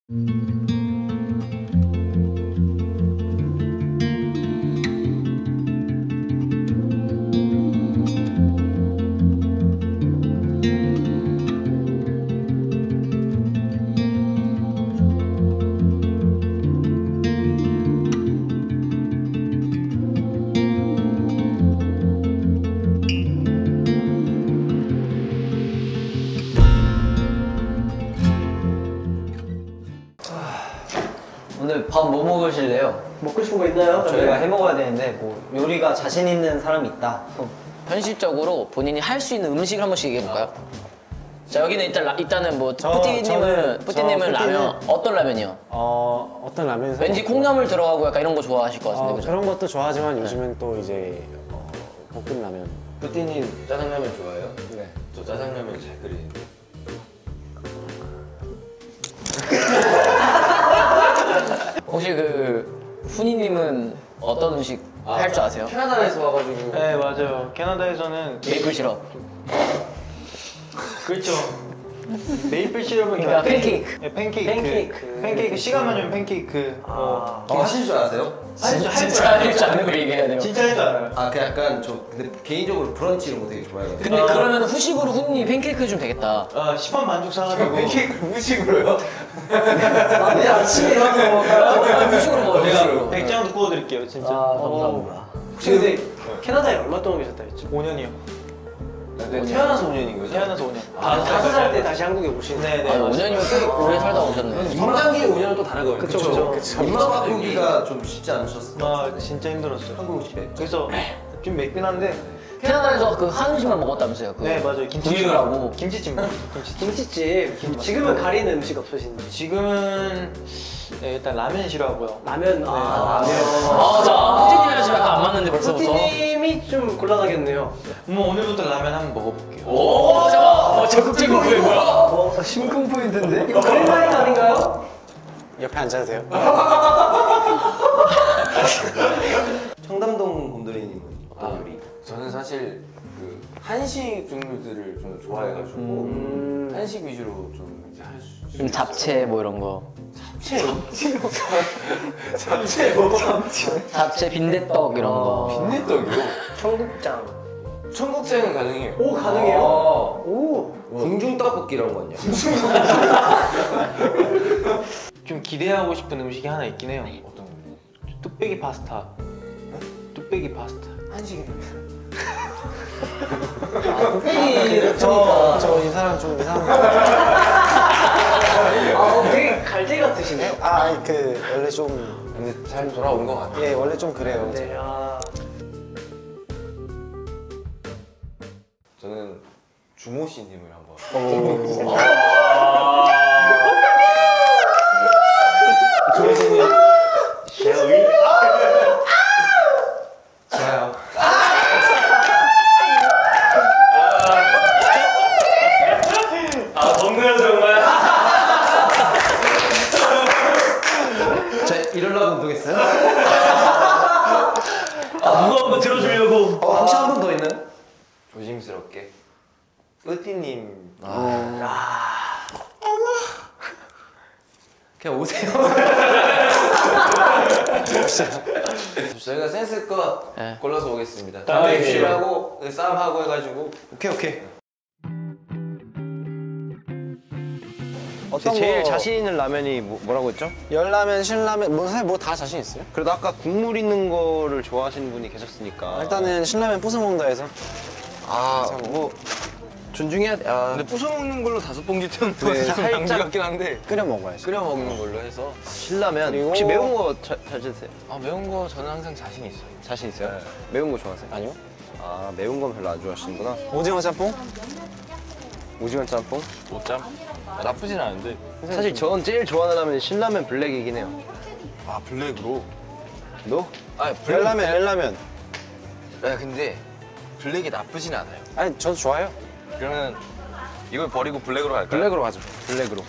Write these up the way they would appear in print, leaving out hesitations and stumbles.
오늘 밥 뭐 먹으실래요? 먹고 싶은 거 있나요? 저희가 해 먹어야 되는데 뭐 요리가 자신 있는 사람이 있다. 현실적으로 본인이 할 수 있는 음식을 한 번씩 얘기해 볼까요? 자 여기는 일단은 뭐 뿌띠님은 라면 어떤 라면이요? 어떤 라면? 왠지 콩나물 들어가고 약간 이런 거 좋아하실 것 같은데 그죠? 그런 것도 좋아하지만 요즘은 또 이제 볶음라면. 뿌띠님 짜장라면 좋아해요? 네. 저 짜장라면 잘 끓이는데. 혹시 그 훈이님은 어떤 음식 할 줄 아세요? 캐나다에서 와가지고. 네 맞아요. 캐나다에서는 메이플 시럽. 그렇죠. 메이플 시럽은 그러니까 팬케이크. 네, 팬케이크 시간 맞으면 팬케이크. 하실 줄 아세요? 진짜 할 줄 아는 거 얘기해야 돼요. 진짜 할 줄 알아요. 아, 그 약간 근데 개인적으로 브런치 이런 거 되게 좋아해요. 근데 그러면 후식으로 훈이 팬케이크 좀 되겠다. 시판 반죽 사가지고 팬케이크 후식으로요? 내일 아침에 일어나서 먹을까요? 후식으로 먹어요. 후식으로. 100장도 구워드릴게요 진짜. 감사합니다. 혹시 근데 캐나다에 얼마 동안 계셨다 했죠? 5년이요. 태어나서 5년인 거죠? 태어나서 5년. 5살 때 다시 한국에 오신. 네네. 5년이면 꽤 오래 살다 오셨네. 성장기 5년은 또 다르거든요. 그쵸. 입맛 바꾸기가 좀 쉽지 않으셨어요? 진짜 힘들었어요. 한국 음식에. 그래서 좀 맵긴 한데. 캐나다에서 그 한음식만 먹었다면서요? 네 맞아요. 구이를 하고. 김치찜. 김치찜. 지금은 가리는 음식 없으신지. 지금은 네, 일단 라면 싫어하고요. 라면. 자, 후디님이랑 지금 약간 안 맞는데 벌써부터. 후디님이 좀 곤란하겠네요. 오늘부터 라면 한번 먹어볼게요. 오, 잠깐. 적극적인 거예요, 뭐야? 심쿵 포인트인데? 이거 그린라이트 아닌가요? 옆에 앉아도 돼요? 청담동 곰돌이님은 어떤 요리? 저는 사실 그 한식 종류들을 좀 좋아해가지고 한식 위주로 좀 이제 할 수. 좀 잡채 뭐 이런 거. 잡채 빈대떡 이런 거. 빈대떡이요? 청국장. 청국장은 가능해요. 오 가능해요? 오. 궁중떡볶이 이런 건요? 좀 기대하고 싶은 음식이 하나 있긴 해요. 어떤 거? 뚝배기 파스타. 뚝배기 파스타. 한식이요? 저 이 사람 좀 이상한 거. 되게 갈대 같으시네요. 원래 좀. 근데 잘 돌아온 것 같아요. 예, 원래 좀 그래요. 네, 저는 주모 씨님을 한번. 주호 씨는 좋아요. 먹네요 정말. 자, 이럴라고 운동했어요? 누가 한번 들어주려고. 혹시 한 번 더 있나요? 조심스럽게. 뿌띠님. 그냥 오세요. 저희가 센스껏 네. 골라서 오겠습니다. 예. MC하고 싸움하고 해가지고. 오케이. 어떤 제일 거- 자신 있는 라면이 뭐라고 했죠? 열라면, 신라면, 사실 뭐 다 자신 있어요. 그래도 아까 국물 있는 거를 좋아하시는 분이 계셨으니까. 일단은 신라면 부숴 먹는다 해서. 뭐 존중해야 돼. 근데 부숴먹는 걸로 5봉지 네, 좀 살짝 낭비 같긴 한데. 끓여 먹어야지. 끓여 먹는 걸로 해서. 신라면. 그리고- 혹시 매운 거 잘 드세요? 매운 거 저는 항상 자신 있어요. 자신 있어요? 매운 거 좋아하세요? 아니요. 아, 매운 건 별로 안 좋아하시는구나. 오징어 짬뽕? 오징어 짬뽕? 오짬? 나쁘진 않은데. 사실 전 제일 좋아하는 라면이 신라면 블랙이긴 해요. 아 블랙으로? 너? 아 블랙. 열라면. 근데 블랙이 나쁘진 않아요. 아니, 저도 좋아요. 그러면 이걸 버리고 블랙으로 갈까요? 블랙으로 가죠. 블랙으로.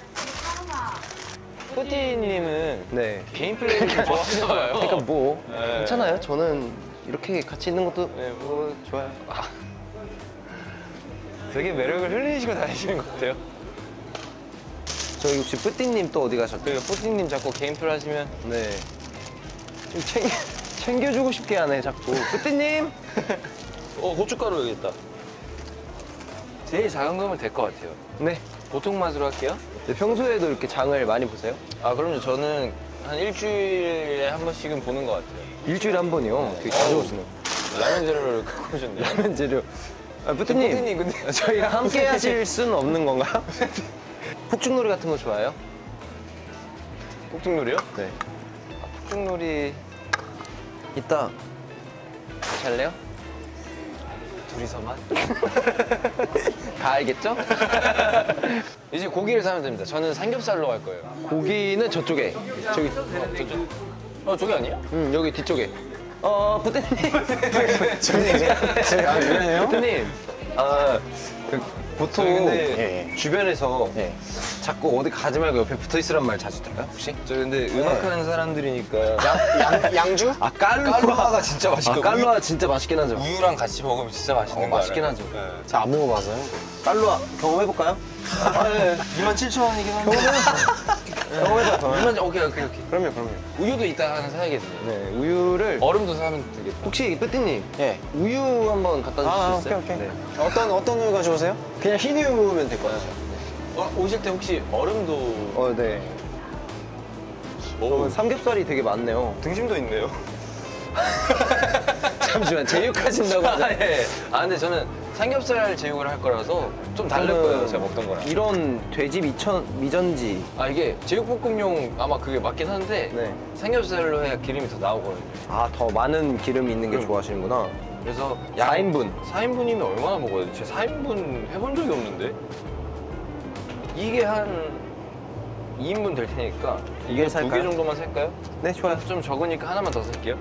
뿌띠님은 네. 개인 플레이를 좋아하시나봐요. 그러니까 뭐 네. 괜찮아요. 저는 이렇게 같이 있는 것도 뭐 좋아요. 되게 매력을 흘리시고 다니시는 것 같아요. 저희 혹시 뿌띠님 또 어디 가셨죠? 그 뿌띠님 자꾸 개인 표를 하시면 네. 좀 챙겨주고 싶게 하네 자꾸. 뿌띠님. 고춧가루 여기 있다. 제일 작은 거면 될 것 같아요. 네. 보통 맛으로 할게요. 네. 평소에도 이렇게 장을 많이 보세요? 아 그럼요. 저는 한 일주일에 한 번씩은 보는 것 같아요. 일주일에 한 번이요. 되게 자주 오시네요. 라면 재료를 갖고 오셨네요. 라면 재료. 아, 뿌띠님. 뿌띠님 근데 저희랑 함께 하실 수는 없는 건가요? 폭죽놀이 같은 거 좋아해요? 폭죽놀이요? 네. 폭죽놀이 이따 같이 할래요? 둘이서만? 다 알겠죠? 이제 고기를 사면 됩니다. 저는 삼겹살로 갈 거예요. 고기는 저쪽에. 저기. 저기 아니에요? 여기 뒤쪽에. 부대님. 부대님. 보통 근데 주변에서 자꾸 어디 가지 말고 옆에 붙어 있으란 말 자주 들어요? 혹시? 저 근데 음악하는 사람들이니까 양주? 아, 깔루아가 진짜 맛있거든요. 깔루아 진짜 맛있긴 하죠. 우유랑 같이 먹으면 진짜 맛있는 거 맛있긴 알아요? 하죠. 네. 제가 안 먹어봐서요. 깔루아 경험해볼까요? 네. 27,000원이긴 한데 경험해봐요. 오케이. 그럼요. 우유도 이따 하나 사야겠네요. 네, 우유를 얼음도 사면 되겠다. 혹시 뿌띠님 예. 우유 한번 갖다 주실 수 있어요? 오케이. 네. 어떤 우유 가져오세요? 그냥 흰 우유면 될 것 같아요. 오실 때 혹시 얼음도 네. 그러면 삼겹살이 되게 많네요. 등심도 있네요. 잠시만, 제육하신다고 하죠? 네. 근데 저는 삼겹살 제육을 할 거라서 좀 다를 거예요, 제가 먹던 거랑. 이런 돼지 미전지. 이게 제육볶음용 아마 그게 맞긴 한데 네. 삼겹살로 해야 기름이 더 나오거든요. 더 많은 기름이 있는 게 좋아하시는구나. 그래서 4인분. 4인분이면 얼마나 먹어야 돼? 제가 4인분 해본 적이 없는데? 이게 한 2인분 될 테니까 이게 2개 살까요? 정도만 살까요? 네, 좋아요. 좀 적으니까 하나만 더 살게요.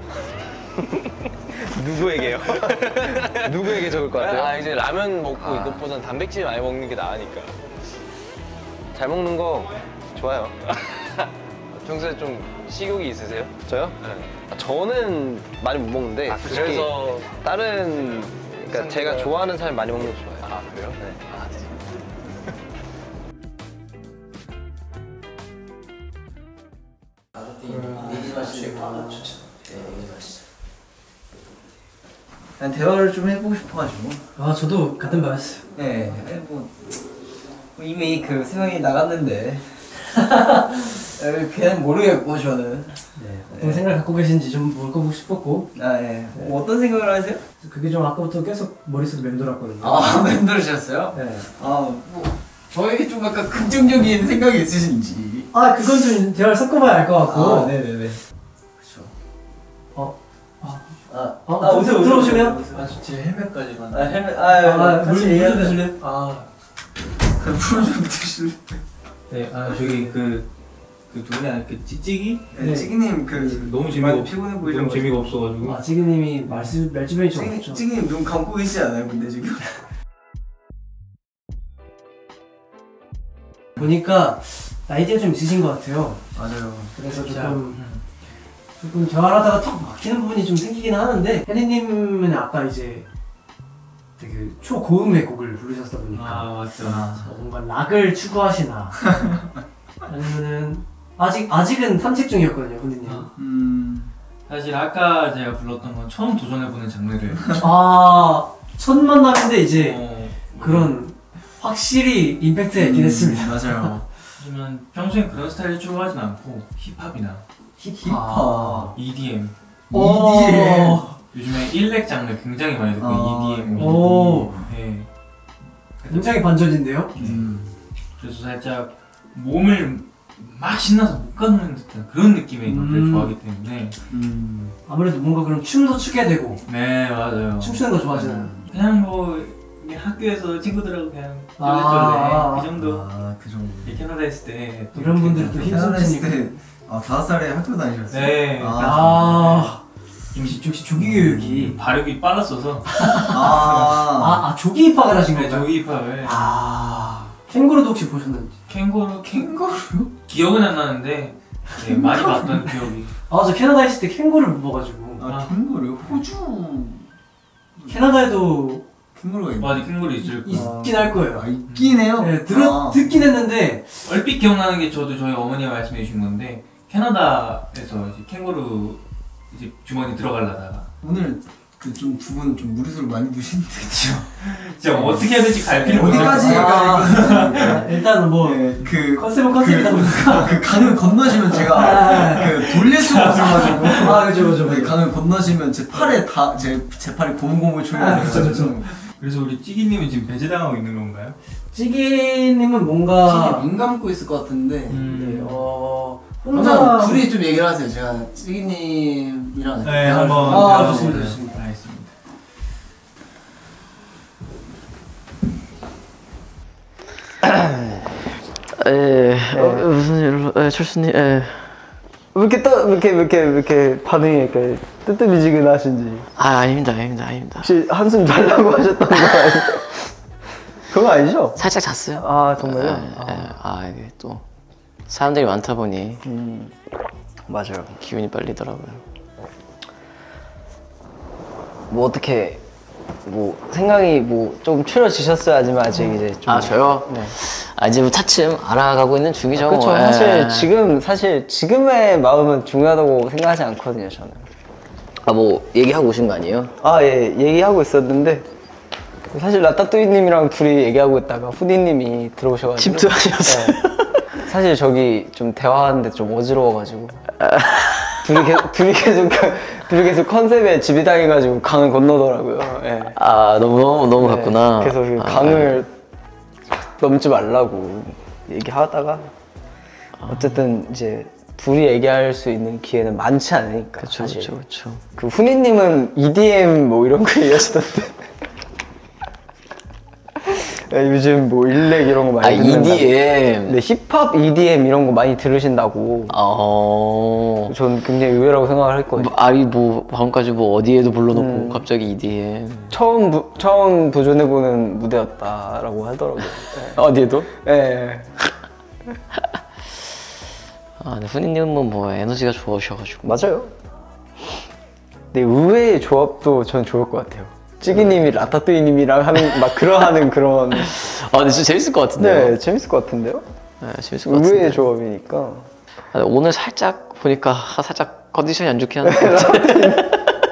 누구에게요? 누구에게 적을 것 같아요? 이제 라면 먹고 이것보단 단백질 많이 먹는 게 나으니까. 잘 먹는 거 좋아요. 평소에 좀 식욕이 있으세요? 저요? 네. 저는 많이 못 먹는데 솔직히 그래서 다른 그러니까 제가 좋아하는 사람이 많이 먹는 거 좋아해요. 그래요? 네. 난 대화를 좀 해보고 싶어가지고. 저도 같은 말했어요. 네, 뭐 이미 그 세상이 나갔는데 그냥 모르겠고 저는. 어떤 생각을 갖고 계신지 좀 물어보고 싶었고. 뭐 어떤 생각을 하세요? 그게 좀 아까부터 계속 머릿속에 맴돌았거든요. 맴돌으셨어요? 네. 뭐 저에게 좀 약간 긍정적인 생각이 있으신지. 그건 좀 대화를 섞어봐야 알 것 같고. 네네네. 오세요. 들어오시면. 제 헬멧까지만. 물좀 드실래요? 물좀 드실래요? 네, 저기 그 누구냐 그 찌찌기? 네, 찌기님 너무 피곤해 보이죠? 너무 재미가 없어가지고. 찌기님이 말주변이 좀 없죠. 찌기님 눈 감고 계시지 않아요, 근데 지금? 보니까 나이대가 좀 있으신 것 같아요. 맞아요. 그래서 조금 대화를 하다가 턱 막히는 부분이 좀 생기긴 하는데 혜리님은 아까 이제 되게 초고음의 곡을 부르셨다 보니까 맞죠. 뭔가 락을 추구하시나 아니면은 아직은 탐색 중이었거든요, 훈디님. 사실 아까 제가 불렀던 건 처음 도전해보는 장르를. 첫 만남인데 이제 그런 확실히 임팩트가 있긴 했습니다. 맞아요. 하지만 평소엔 그런 스타일을 추구하진 않고 힙합이나 힙합, EDM. 요즘에 일렉 장르 굉장히 많이 듣고 EDM. 네. 굉장히 반전인데요? 그래서 살짝 몸을 막 신나서 못 가누는 듯한 그런 느낌의 노래를 좋아하기 때문에 아무래도 뭔가 그럼 춤도 추게 되고. 네, 맞아요. 춤추는 거 좋아하시나요? 그냥 뭐 그냥 학교에서 친구들하고 그냥 쫄래쫄래 그 정도. 그 정도. 캐나다 있을 때 이런 분들이 또 힘쓰실 때 5살에 학교 다니셨어요? 네. 역시 조기 교육이 발육이 빨랐어서. 조기 입학을 하신 네, 건가요? 조기 입학을. 캥거루도 혹시 보셨는지? 캥거루? 기억은 안 나는데 네, 많이 봤던 기억이. 저 캐나다 있을 때 캥거루를 못 봐가지고. 캥거루? 호주. 캐나다에도 캥거루가 있나? 맞아, 캥거루 있을 거. 있긴 할 거예요. 있긴 해요? 네, 듣긴 했는데 얼핏 기억나는 게 저도 저희 어머니가 말씀해 주신 건데 캐나다에서 이제 캥거루 이제 주머니 들어가려다가 오늘 그 좀 두 분 좀 무리수를 많이 두시는데 진짜 어떻게 해야 될지 갈피를 어디까지 일단 뭐 그 컨셉은 컨셉이다 보니까 그 강을 건너시면 제가 그 돌릴 수가 없어가지고 그죠. 그 강을 건너시면 제 팔에 다 제 팔에 고무고무 그죠. 그래서 우리 찌기님은 지금 배제당하고 있는 건가요? 찌기님은 뭔가 눈 감고 있을 것 같은데 네, 혼자 혼자 둘이 좀 얘기를 하세요. 제가 찌기님이랑 네, 한번 좋습니다. 알겠습니다. 무슨 일로? 철수님. 왜 이렇게 반응이 이렇게 뜨뜻미지근하신지. 아닙니다. 혹시 한숨 자려고 하셨던 거 아니에요? 그거 아니죠? 살짝 잤어요. 아 정말요? 이게 또 사람들이 많다 보니 맞아요. 기운이 빨리더라고요. 뭐 어떻게 뭐 생각이 뭐 좀 추려지셨어요? 아니면 아직 이제 좀 저요? 네. 이제 뭐 차츰 알아가고 있는 중이죠. 그렇죠. 예. 사실 지금의 마음은 중요하다고 생각하지 않거든요, 저는. 뭐 얘기하고 오신 거 아니에요? 예, 얘기하고 있었는데 사실 라따뚜이님이랑 둘이 얘기하고 있다가 후디님이 들어오셔가지고 침투하셨어요. 네. 사실 저기 좀 대화하는데 좀 어지러워가지고 둘이 계속 컨셉에 집이 당해가지고 강을 건너더라고요. 예. 너무 갔구나. 그래서 그 강을 넘지 말라고 얘기하다가 어쨌든 이제 둘이 얘기할 수 있는 기회는 많지 않으니까. 그렇죠. 그 후니님은 EDM 뭐 이런 거 얘기하시던데. 요즘 뭐 일렉 이런 거 많이 듣는다고. EDM. 네, 힙합 EDM 이런 거 많이 들으신다고. 전 굉장히 의외라고 생각을 했거든요. 방금까지 어디에도 불러놓고 갑자기 EDM. 처음 도전해보는 무대였다라고 하더라고요. 네. 어디에도? 네. 근데 훈이님은 뭐 에너지가 좋으셔가지고. 맞아요. 근데 의외의 조합도 전 좋을 것 같아요. 찌기님이 라따뚜이님이랑 하는 그런. 근데 진짜 재밌을 것 같은데요? 네, 재밌을 것 같은데요? 네, 재밌을 것 같은데. 의외의 조합이니까. 오늘 살짝 보니까 살짝 컨디션이 안 좋긴 한데.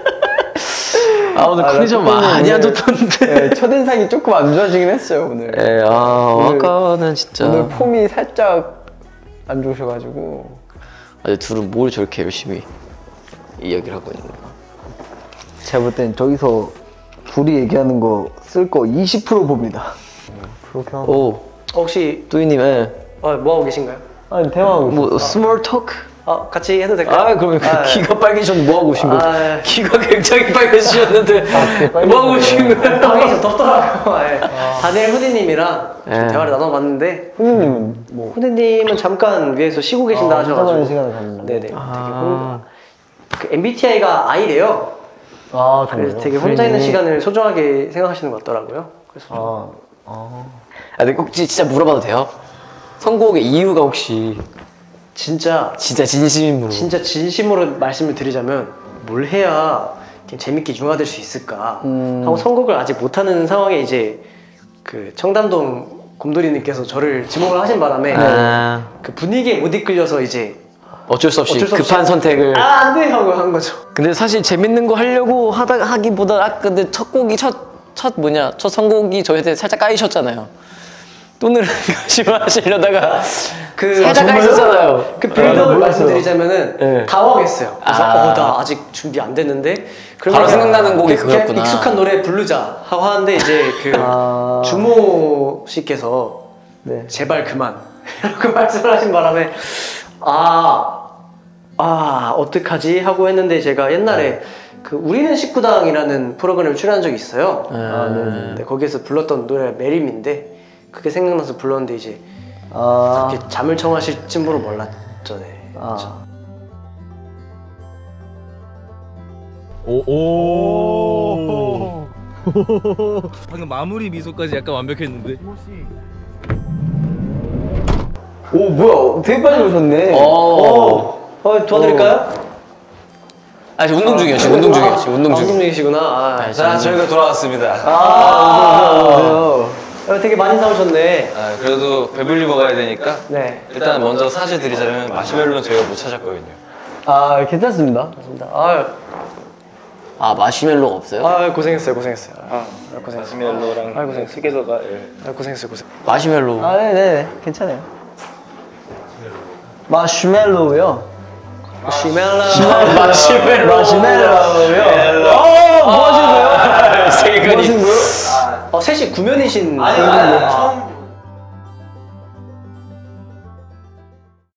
오늘 컨디션 많이 안 좋던데. 네, 첫인상이 조금 안 좋아지긴 했어요, 오늘. 네, 아까는 진짜. 오늘 폼이 살짝 안 좋으셔가지고. 둘은 뭘 저렇게 열심히 이야기를 하고 있는 거야? 제가 볼 땐 저기서 둘이 얘기하는 거 쓸 거 20% 봅니다. 그렇게 하고. 혹시 뚜이님, 뭐 하고 계신가요? 아니, 대화하고 있어요. 스몰 토크? 같이 해도 될까요? 그러면 귀가 빨개지셨는데 뭐 하고 오신 거예요? 예. 귀가 굉장히 빨개지셨는데 뭐 하고 오신 거예요? 방이 좀 덥더라고요. 다니엘 후디님이랑 좀 대화를 나눠봤는데 후디님은 뭐? 후디님은 잠깐 위에서 쉬고 계신다 하셔가지고 시간을 갖는다. 네네. 그 MBTI가 I래요. 그래서 되게 혼자 있는 시간을 소중하게 생각하시는 것 같더라고요. 그래서 근데 혹시 진짜 물어봐도 돼요? 선곡의 이유가 혹시 진짜 진심으로 말씀을 드리자면 뭘 해야 재밌게 융화될 수 있을까 하고 선곡을 아직 못하는 상황에 이제 그 청담동 곰돌이님께서 저를 지목을 하신 바람에 그 분위기에 못 이끌려서 이제 어쩔 수 없이 급한 선택을 안돼 하고 한 거죠. 근데 사실 재밌는 거 하려고 하기보다 근데 첫 선곡이 저희한테 살짝 까이셨잖아요. 돈을 하시려다가 살짝 까이셨잖아요. 그 빌드업을 말씀드리자면은 당황했어요. 그래서 나 아직 준비 안 됐는데 바로 생각나는 곡이 그거였구나. 익숙한 노래 부르자 하고 하는데 이제 그 주모 씨께서 제발 그만 이렇게 말씀을 하신 바람에 어떡하지 하고 했는데 제가 옛날에 그 우리는 식구당이라는 프로그램을 출연한 적이 있어요. 네, 거기에서 불렀던 노래가 메림인데 그게 생각나서 불렀는데 이제 그렇게 잠을 청하실 쯤으로 몰랐죠. 네. 오. 방금 마무리 미소까지 약간 완벽했는데. 오 뭐야 되게 빨리 오셨네. 도와드릴까요? 아 지금 운동 중이에요. 지금 운동 중이에요. 지금 운동 중. 운동 중이시구나. 아, 네, 자, 저희가 돌아왔습니다. 되게 많이 사오셨네. 아, 그래도 배불리 먹어야 되니까 네. 일단 먼저 사죄드리자면 마시멜로는 저희가 못 찾았거든요. 아 괜찮습니다. 아 마시멜로가 없어요? 아 고생했어요. 아 고생했어요. 마시멜로랑 고생했어요. 휴게소가 아 고생했어요. 마시멜로. 아 네네 괜찮아요. 마시멜로요. 마시멜로요. 뭐 하시는 거예요? 셋이 구면이신. 아니 처음